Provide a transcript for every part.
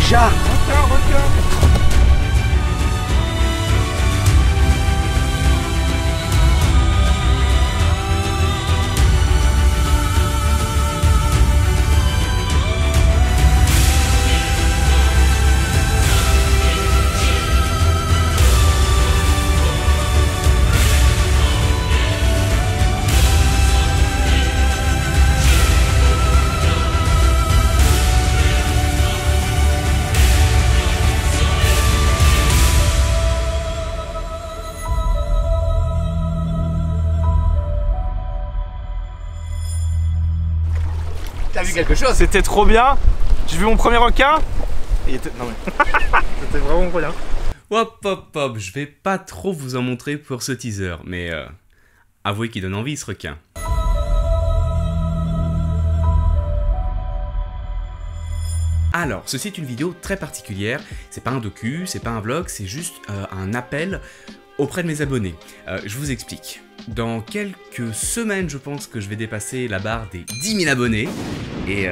déjà. Retiens. T'as vu quelque chose? C'était trop bien. J'ai vu mon premier requin. Non mais... C'était vraiment trop bien. Hop hop hop, je vais pas trop vous en montrer pour ce teaser, mais avouez qu'il donne envie ce requin. Alors, ceci est une vidéo très particulière, c'est pas un docu, c'est pas un vlog, c'est juste un appel auprès de mes abonnés. Je vous explique. Dans quelques semaines, je pense que je vais dépasser la barre des 10 000 abonnés. Et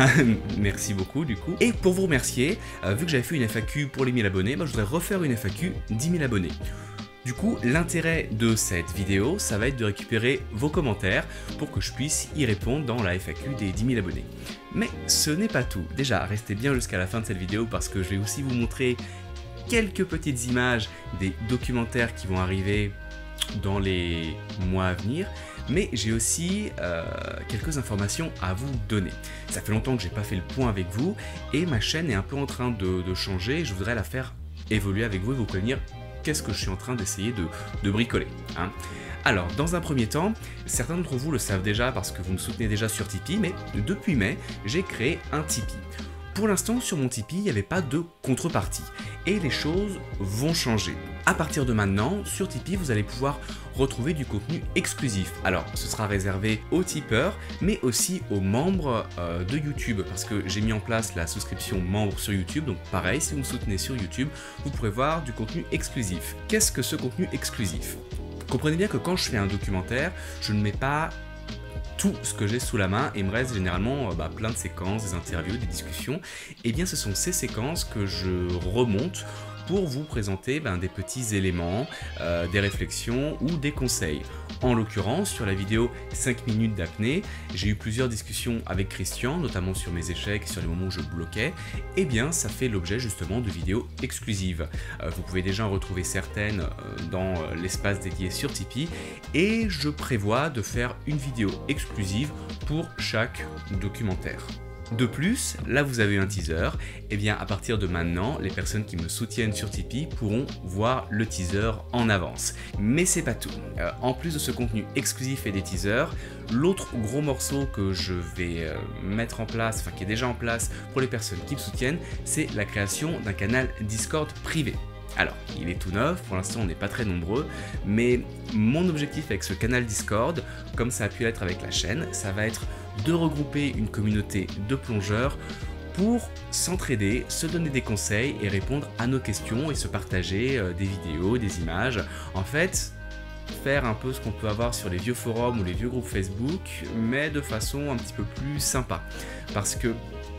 merci beaucoup du coup. Et pour vous remercier, vu que j'avais fait une FAQ pour les 1000 abonnés, je voudrais refaire une FAQ 10 000 abonnés. Du coup, l'intérêt de cette vidéo, ça va être de récupérer vos commentaires pour que je puisse y répondre dans la FAQ des 10 000 abonnés. Mais ce n'est pas tout. Déjà, restez bien jusqu'à la fin de cette vidéo parce que je vais aussi vous montrer quelques petites images des documentaires qui vont arriver dans les mois à venir, mais j'ai aussi quelques informations à vous donner. Ça fait longtemps que j'ai pas fait le point avec vous et ma chaîne est un peu en train de changer. Je voudrais la faire évoluer avec vous et vous prévenir qu'est-ce que je suis en train d'essayer de bricoler. Hein. Alors, dans un premier temps, certains d'entre vous le savent déjà parce que vous me soutenez déjà sur Tipeee, mais depuis mai, j'ai créé un Tipeee. Pour l'instant, sur mon Tipeee, il n'y avait pas de contrepartie. Et les choses vont changer. À partir de maintenant, sur Tipeee, vous allez pouvoir retrouver du contenu exclusif. Alors, ce sera réservé aux tipeurs, mais aussi aux membres de YouTube, parce que j'ai mis en place la souscription membre sur YouTube. Donc pareil, si vous me soutenez sur YouTube, vous pourrez voir du contenu exclusif. Qu'est-ce que ce contenu exclusif? Comprenez bien que quand je fais un documentaire, je ne mets pas tout ce que j'ai sous la main et il me reste généralement plein de séquences, des interviews, des discussions. Et bien ce sont ces séquences que je remonte pour vous présenter des petits éléments, des réflexions ou des conseils. En l'occurrence, sur la vidéo 5 minutes d'apnée, j'ai eu plusieurs discussions avec Christian, notamment sur mes échecs, sur les moments où je bloquais. Et bien ça fait l'objet justement de vidéos exclusives. Vous pouvez déjà en retrouver certaines dans l'espace dédié sur Tipeee. Et je prévois de faire une vidéo exclusive pour chaque documentaire. De plus, là vous avez un teaser, et bien à partir de maintenant, les personnes qui me soutiennent sur Tipeee pourront voir le teaser en avance. Mais c'est pas tout. En plus de ce contenu exclusif et des teasers, l'autre gros morceau que je vais mettre en place, enfin qui est déjà en place pour les personnes qui me soutiennent, c'est la création d'un canal Discord privé. Alors, il est tout neuf, pour l'instant on n'est pas très nombreux, mais mon objectif avec ce canal Discord, comme ça a pu l'être avec la chaîne, ça va être de regrouper une communauté de plongeurs pour s'entraider, se donner des conseils et répondre à nos questions et se partager des vidéos, des images. En fait, faire un peu ce qu'on peut avoir sur les vieux forums ou les vieux groupes Facebook, mais de façon un petit peu plus sympa. Parce que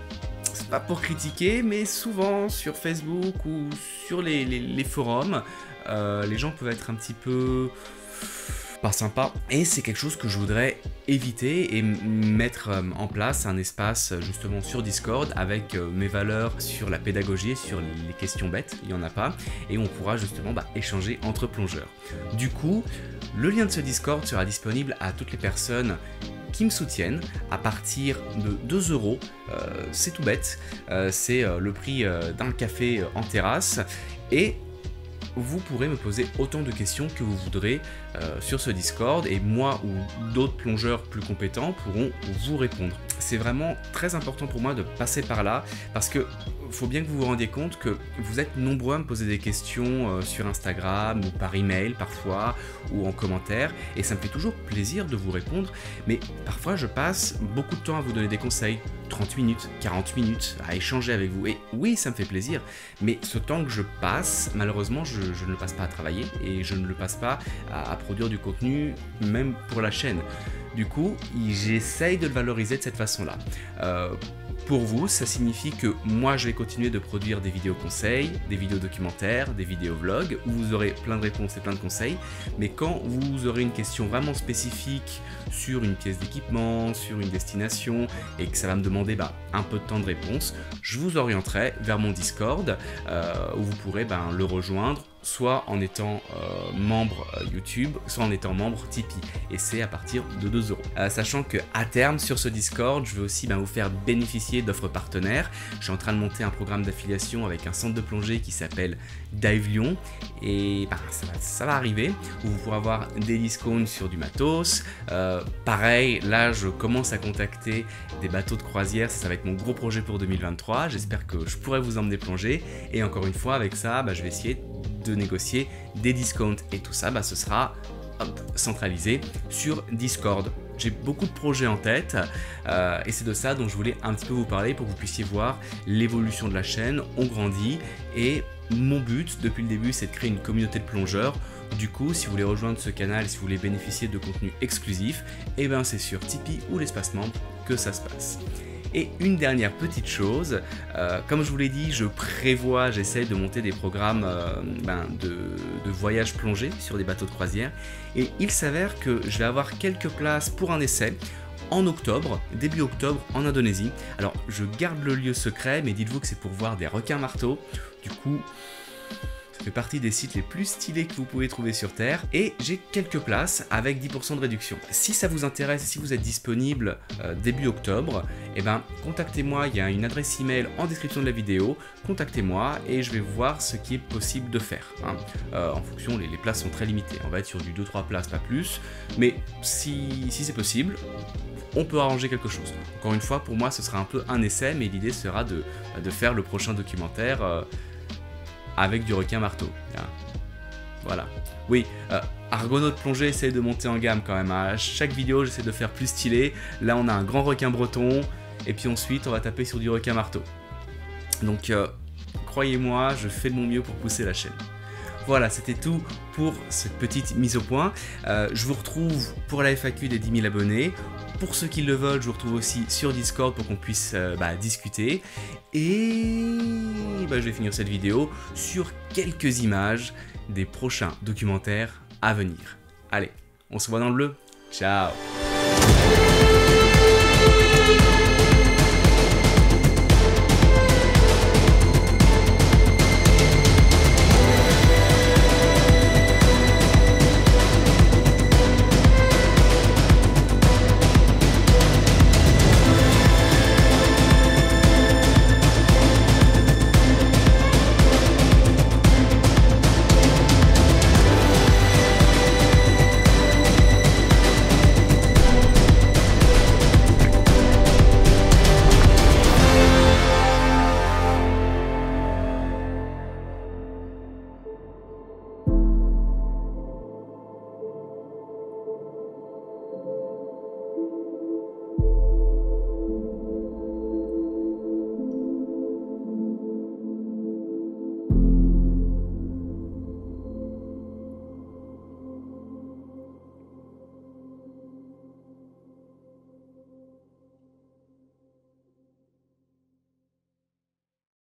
c'est pas pour critiquer, mais souvent sur Facebook ou sur les forums, les gens peuvent être un petit peu pas sympa, et c'est quelque chose que je voudrais éviter et mettre en place un espace justement sur Discord avec mes valeurs sur la pédagogie, sur les questions bêtes, il n'y en a pas, et on pourra justement échanger entre plongeurs. Du coup, le lien de ce Discord sera disponible à toutes les personnes qui me soutiennent à partir de 2 €, c'est tout bête, c'est le prix d'un café en terrasse, et vous pourrez me poser autant de questions que vous voudrez sur ce Discord et moi ou d'autres plongeurs plus compétents pourront vous répondre. C'est vraiment très important pour moi de passer par là parce que faut bien que vous vous rendiez compte que vous êtes nombreux à me poser des questions sur Instagram ou par email parfois ou en commentaire et ça me fait toujours plaisir de vous répondre, mais parfois je passe beaucoup de temps à vous donner des conseils 30 minutes, 40 minutes à échanger avec vous. Et oui, ça me fait plaisir, mais ce temps que je passe, malheureusement, je ne le passe pas à travailler et je ne le passe pas à produire du contenu, même pour la chaîne. Du coup, j'essaye de le valoriser de cette façon-là. Pour vous, ça signifie que moi, je vais continuer de produire des vidéos conseils, des vidéos documentaires, des vidéos vlogs, où vous aurez plein de réponses et plein de conseils. Mais quand vous aurez une question vraiment spécifique sur une pièce d'équipement, sur une destination, et que ça va me demander un peu de temps de réponse, je vous orienterai vers mon Discord, où vous pourrez le rejoindre, soit en étant membre YouTube, soit en étant membre Tipeee. Et c'est à partir de 2 €. Sachant qu'à terme, sur ce Discord, je vais aussi vous faire bénéficier d'offres partenaires. Je suis en train de monter un programme d'affiliation avec un centre de plongée qui s'appelle Dive Lyon. Et ça va arriver, où vous pourrez avoir des discounts sur du matos. Pareil, là, je commence à contacter des bateaux de croisière. Ça va être mon gros projet pour 2023. J'espère que je pourrai vous emmener plonger. Et encore une fois, avec ça, je vais essayer de négocier des discounts. Et tout ça, ce sera centralisé sur Discord. J'ai beaucoup de projets en tête et c'est de ça dont je voulais un petit peu vous parler pour que vous puissiez voir l'évolution de la chaîne. On grandit et mon but depuis le début, c'est de créer une communauté de plongeurs. Du coup, si vous voulez rejoindre ce canal, si vous voulez bénéficier de contenu exclusif, c'est sur Tipeee ou l'espace membre que ça se passe. Et une dernière petite chose, comme je vous l'ai dit, j'essaie de monter des programmes de voyage plongée sur des bateaux de croisière. Et il s'avère que je vais avoir quelques places pour un essai en octobre, début octobre en Indonésie. Alors je garde le lieu secret, mais dites-vous que c'est pour voir des requins marteaux. Du coup, ça fait partie des sites les plus stylés que vous pouvez trouver sur Terre. Et j'ai quelques places avec 10% de réduction. Si ça vous intéresse, si vous êtes disponible début octobre, contactez-moi, il y a une adresse email en description de la vidéo. Contactez-moi et je vais voir ce qui est possible de faire. En fonction, les places sont très limitées. On va être sur du 2-3 places, pas plus. Mais si c'est possible, on peut arranger quelque chose. Encore une fois, pour moi, ce sera un peu un essai, mais l'idée sera de faire le prochain documentaire avec du requin marteau. Voilà. Oui, Argonaut de plongée essaye de monter en gamme quand même. À chaque vidéo, j'essaie de faire plus stylé. Là, on a un grand requin breton. Et puis ensuite, on va taper sur du requin marteau. Donc, croyez-moi, je fais de mon mieux pour pousser la chaîne. Voilà, c'était tout pour cette petite mise au point. Je vous retrouve pour la FAQ des 10 000 abonnés. Pour ceux qui le veulent, je vous retrouve aussi sur Discord pour qu'on puisse discuter. Et je vais finir cette vidéo sur quelques images des prochains documentaires à venir. Allez, on se voit dans le bleu. Ciao!